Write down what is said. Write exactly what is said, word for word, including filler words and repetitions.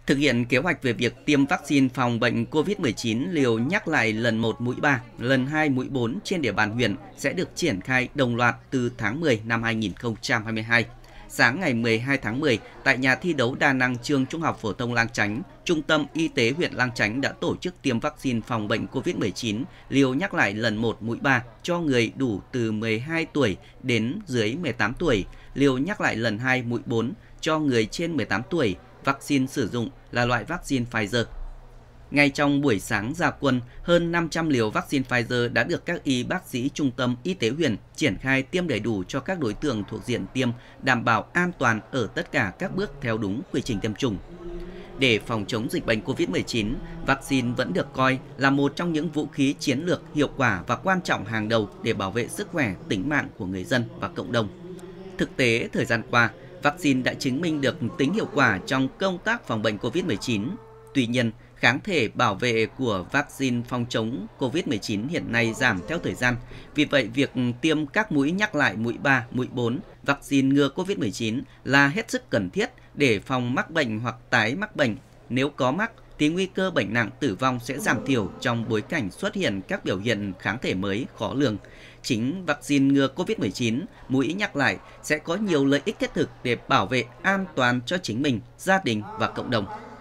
Thực hiện kế hoạch về việc tiêm vaccine phòng bệnh covid mười chín liều nhắc lại lần một mũi ba, lần hai mũi bốn trên địa bàn huyện sẽ được triển khai đồng loạt từ tháng mười năm hai nghìn không trăm hai mươi hai. Sáng ngày mười hai tháng mười, tại nhà thi đấu đa năng trường Trung học phổ thông Lang Chánh, Trung tâm Y tế huyện Lang Chánh đã tổ chức tiêm vaccine phòng bệnh covid mười chín liều nhắc lại lần một mũi ba cho người đủ từ mười hai tuổi đến dưới mười tám tuổi, liều nhắc lại lần hai mũi bốn cho người trên mười tám tuổi. Vaccine sử dụng là loại vaccine Pfizer. Ngay trong buổi sáng ra quân, hơn năm trăm liều vaccine Pfizer đã được các y bác sĩ Trung tâm Y tế huyện triển khai tiêm đầy đủ cho các đối tượng thuộc diện tiêm, đảm bảo an toàn ở tất cả các bước theo đúng quy trình tiêm chủng. Để phòng chống dịch bệnh covid mười chín, vaccine vẫn được coi là một trong những vũ khí chiến lược hiệu quả và quan trọng hàng đầu để bảo vệ sức khỏe, tính mạng của người dân và cộng đồng. Thực tế, thời gian qua, vaccine đã chứng minh được tính hiệu quả trong công tác phòng bệnh covid mười chín. Tuy nhiên, kháng thể bảo vệ của vaccine phòng chống covid mười chín hiện nay giảm theo thời gian. Vì vậy, việc tiêm các mũi nhắc lại mũi ba, mũi bốn vaccine ngừa covid mười chín là hết sức cần thiết để phòng mắc bệnh hoặc tái mắc bệnh. Nếu có mắc, thì nguy cơ bệnh nặng tử vong sẽ giảm thiểu trong bối cảnh xuất hiện các biểu hiện kháng thể mới khó lường. Chính vaccine ngừa covid mười chín, mũi nhắc lại sẽ có nhiều lợi ích thiết thực để bảo vệ an toàn cho chính mình, gia đình và cộng đồng.